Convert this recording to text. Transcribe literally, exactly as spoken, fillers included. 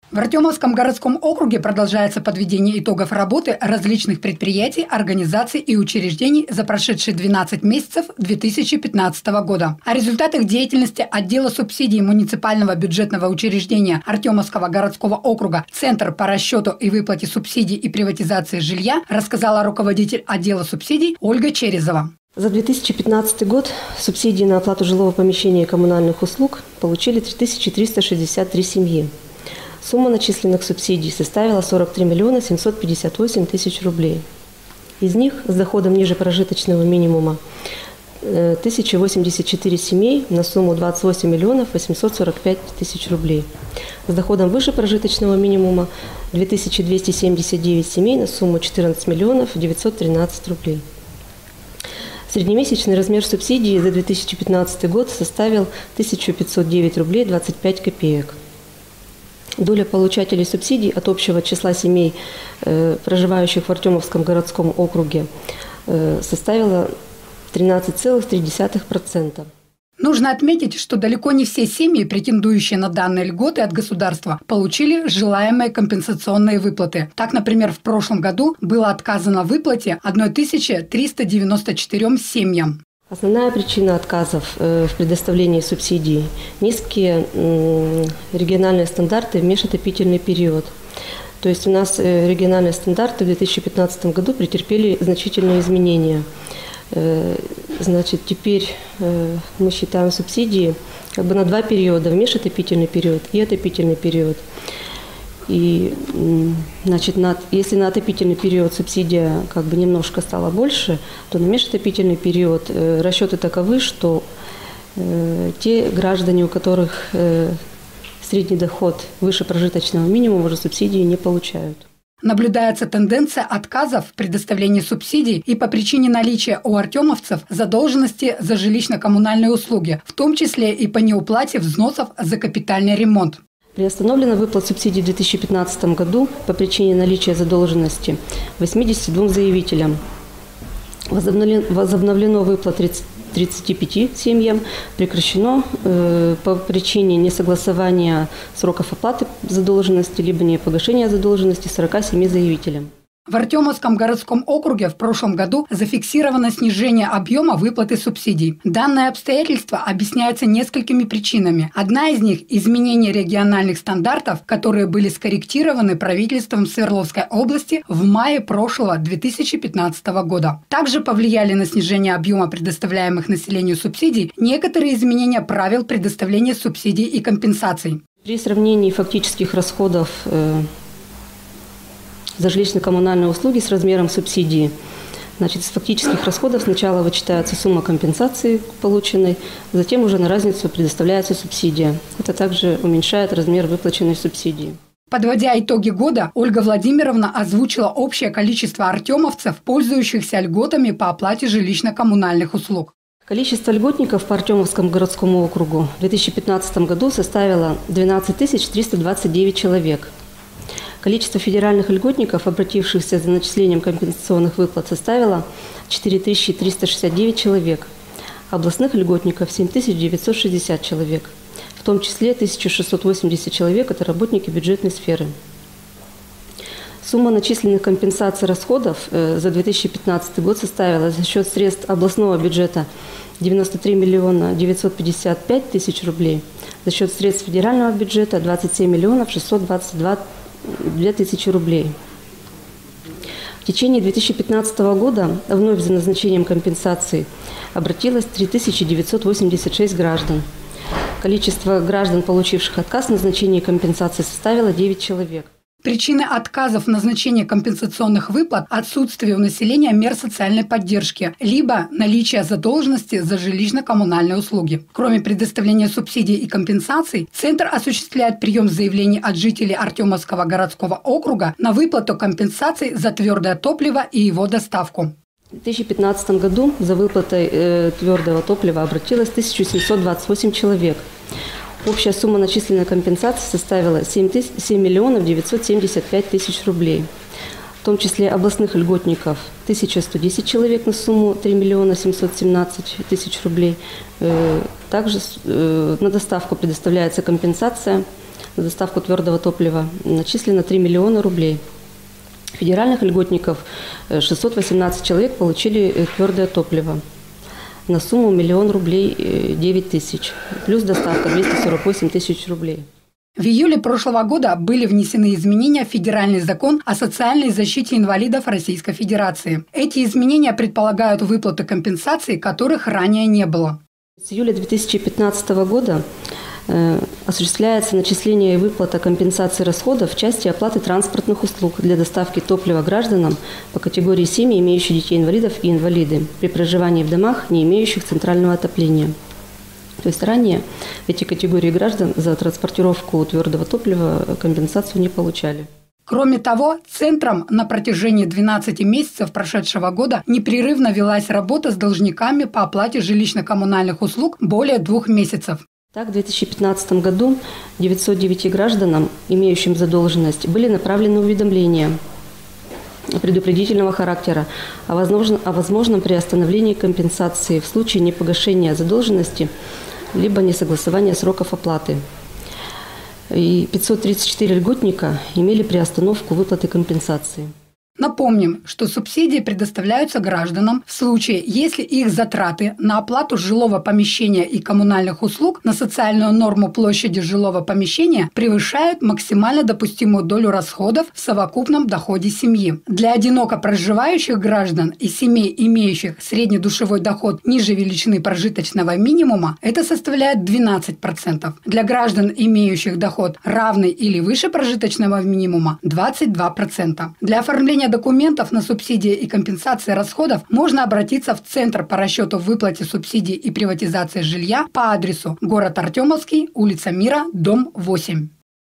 В Артемовском городском округе продолжается подведение итогов работы различных предприятий, организаций и учреждений за прошедшие двенадцать месяцев две тысячи пятнадцатого года. О результатах деятельности отдела субсидий муниципального бюджетного учреждения Артемовского городского округа «Центр по расчету и выплате субсидий и приватизации жилья» рассказала руководитель отдела субсидий Ольга Черезова. За две тысячи пятнадцатый год субсидии на оплату жилого помещения и коммунальных услуг получили три тысячи триста шестьдесят три семьи. Сумма начисленных субсидий составила сорок три миллиона семьсот пятьдесят восемь тысяч рублей. Из них с доходом ниже прожиточного минимума тысяча восемьдесят четыре семей на сумму двадцать восемь миллионов восемьсот сорок пять тысяч рублей. С доходом выше прожиточного минимума две тысячи двести семьдесят девять семей на сумму четырнадцать миллионов девятьсот тринадцать рублей. Среднемесячный размер субсидии за две тысячи пятнадцатый год составил тысячу пятьсот девять рублей двадцать пять копеек. Доля получателей субсидий от общего числа семей, э, проживающих в Артемовском городском округе, э, составила тринадцать целых три десятых процента. Нужно отметить, что далеко не все семьи, претендующие на данные льготы от государства, получили желаемые компенсационные выплаты. Так, например, в прошлом году было отказано в выплате тысяча триста девяносто четырем семьям. Основная причина отказов в предоставлении субсидий – низкие региональные стандарты в межотопительный период. То есть у нас региональные стандарты в две тысячи пятнадцатом году претерпели значительные изменения. Значит, теперь мы считаем субсидии как бы на два периода – в межотопительный период и отопительный период. И, значит, на, если на отопительный период субсидия как бы немножко стала больше, то на межотопительный период э, расчеты таковы, что э, те граждане, у которых э, средний доход выше прожиточного минимума, уже субсидии не получают. Наблюдается тенденция отказов в предоставлении субсидий и по причине наличия у артемовцев задолженности за жилищно-коммунальные услуги, в том числе и по неуплате взносов за капитальный ремонт. Приостановлена выплат субсидий в две тысячи пятнадцатом году по причине наличия задолженности восьмидесяти двум заявителям. Возобновлено, возобновлено выплат тридцати пяти семьям, прекращено э, по причине несогласования сроков оплаты задолженности либо непогашения задолженности сорока семи заявителям. В Артемовском городском округе в прошлом году зафиксировано снижение объема выплаты субсидий. Данное обстоятельство объясняется несколькими причинами. Одна из них – изменение региональных стандартов, которые были скорректированы правительством Свердловской области в мае прошлого две тысячи пятнадцатого года. Также повлияли на снижение объема предоставляемых населению субсидий некоторые изменения правил предоставления субсидий и компенсаций. При сравнении фактических расходов э за жилищно-коммунальные услуги с размером субсидии. Значит, из фактических расходов сначала вычитается сумма компенсации полученной, затем уже на разницу предоставляется субсидия. Это также уменьшает размер выплаченной субсидии. Подводя итоги года, Ольга Владимировна озвучила общее количество артемовцев, пользующихся льготами по оплате жилищно-коммунальных услуг. Количество льготников по Артемовскому городскому округу в две тысячи пятнадцатом году составило двенадцать тысяч триста двадцать девять человек. Количество федеральных льготников, обратившихся за начислением компенсационных выплат, составило четыре тысячи триста шестьдесят девять человек. Областных льготников – семь тысяч девятьсот шестьдесят человек. В том числе тысяча шестьсот восемьдесят человек – это работники бюджетной сферы. Сумма начисленных компенсаций расходов за две тысячи пятнадцатый год составила за счет средств областного бюджета девяносто три миллиона девятьсот пятьдесят пять тысяч рублей, за счет средств федерального бюджета двадцать семь миллионов шестьсот двадцать две тысячи рублей. В течение две тысячи пятнадцатого года вновь за назначением компенсации обратилось три тысячи девятьсот восемьдесят шесть граждан. Количество граждан, получивших отказ в назначении компенсации, составило девять человек. Причины отказов в назначении компенсационных выплат – отсутствие у населения мер социальной поддержки, либо наличие задолженности за жилищно-коммунальные услуги. Кроме предоставления субсидий и компенсаций, Центр осуществляет прием заявлений от жителей Артемовского городского округа на выплату компенсаций за твердое топливо и его доставку. В две тысячи пятнадцатом году за выплатой э, твердого топлива обратилось тысяча семьсот двадцать восемь человек. Общая сумма начисленной компенсации составила семь миллионов девятьсот семьдесят пять тысяч рублей. В том числе областных льготников тысяча сто десять человек на сумму три миллиона семьсот семнадцать тысяч рублей. Также на доставку предоставляется компенсация на доставку твердого топлива начислено три миллиона рублей. Федеральных льготников шестьсот восемнадцать человек получили твердое топливо на сумму миллион рублей девять тысяч, плюс доставка двести сорок восемь тысяч рублей. В июле прошлого года были внесены изменения в Федеральный закон о социальной защите инвалидов Российской Федерации. Эти изменения предполагают выплаты компенсаций, которых ранее не было. С июля две тысячи пятнадцатого года э, осуществляется начисление и выплата компенсации расходов в части оплаты транспортных услуг для доставки топлива гражданам по категории семьи, имеющие детей-инвалидов и инвалиды, при проживании в домах, не имеющих центрального отопления. То есть ранее эти категории граждан за транспортировку твердого топлива компенсацию не получали. Кроме того, центром на протяжении двенадцати месяцев прошедшего года непрерывно велась работа с должниками по оплате жилищно-коммунальных услуг более двух месяцев. Так, в две тысячи пятнадцатом году девятьсот девяти гражданам, имеющим задолженность, были направлены уведомления предупредительного характера о возможном, о возможном приостановлении компенсации в случае непогашения задолженности либо несогласования сроков оплаты. И пятьсот тридцать четыре льготника имели приостановку выплаты компенсации. Напомним, что субсидии предоставляются гражданам в случае, если их затраты на оплату жилого помещения и коммунальных услуг на социальную норму площади жилого помещения превышают максимально допустимую долю расходов в совокупном доходе семьи. Для одиноко проживающих граждан и семей, имеющих среднедушевой доход ниже величины прожиточного минимума, это составляет двенадцать процентов. Для граждан, имеющих доход равный или выше прожиточного минимума – двадцать два процента. Для оформления документов на субсидии и компенсации расходов можно обратиться в Центр по расчету в выплате субсидий и приватизации жилья по адресу город Артемовский, улица Мира, дом восемь.